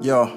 Yo,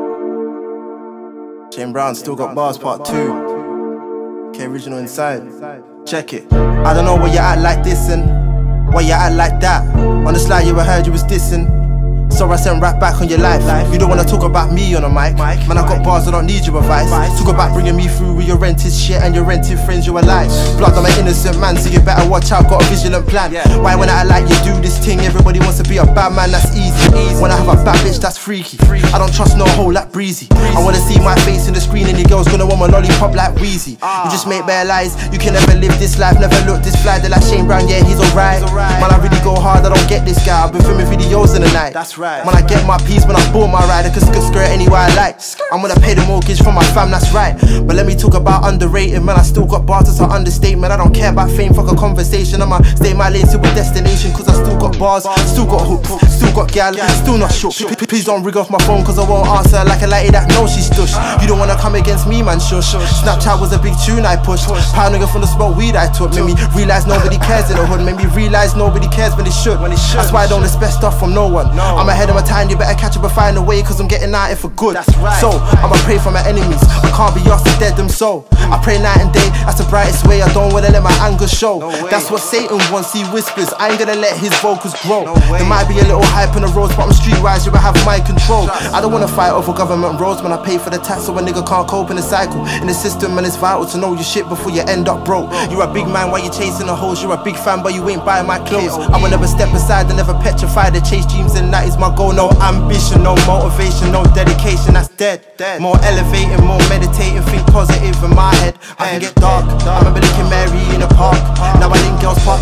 Shane Brown still got bars part 2. Okay, original inside. Check it. I don't know why you act like this and why you act like that. On the slide you heard you was dissing, so I sent rap back on your life. You don't wanna talk about me on a mic. Man, I got bars, I don't need your advice. Talk about bringing me through with your rented shit and your rented friends, you a lie. Blood, I'm an innocent man, so you better watch out, got a vigilant plan. Why when I act like you do this thing, everybody wants to be a bad man, that's easy. When I have a bad bitch, that's freaky. I don't trust no hoe like Breezy. I wanna see my face in the screen and your girl's gonna want my lollipop like Weezy. You just make bare lies, you can never live this life, never look this fly. They're like Shane Brown, yeah, he's alright. Man, I really go hard, I don't get this guy. I've been filming videos in the night. That's right. Man, I get my peas when I bought my ride. I can skirt anywhere I like. I'm gonna pay the mortgage for my fam, that's right. But let me talk about underrated, man. I still got bars, that's an understatement. I don't care about fame, fuck a conversation. I'ma stay my lane to a destination, cause I still got bars, still got hooks, still got gal, still not shook. Please don't ring off my phone, cause I won't answer like a lady that knows she's stush. You don't wanna come against me, man, shush. Snapchat was a big tune I pushed. Pound nigga from the smoke weed I took. Made me realize nobody cares in the hood. Made me realize nobody cares when they should. That's why I don't expect stuff from no one. I'm ahead of my time, you better catch up and find a way, cause I'm getting out here for good. So, I'ma pray for my enemies. I can't be asked to dead them so. I pray night and day, that's the brightest way. I don't wanna let my anger show. That's what Satan wants, he whispers. I ain't gonna let his vocals grow. There might be a little hype on the roads, but I'm streetwise, you will have my control. I don't wanna fight over government roads, man. I pay for the tax so a nigga can't cope in the cycle. In the system, man, it's vital to know your shit before you end up broke. You're a big man while you chasing the hoes. You're a big fan, but you ain't buying my clothes. I will never step aside and never petrify to chase dreams, and that is my goal. No ambition, no motivation, no dedication, that's dead. More elevating, more meditating, think positive in my head. I can get dark. I remember linking Mary in the park. Now I link girls part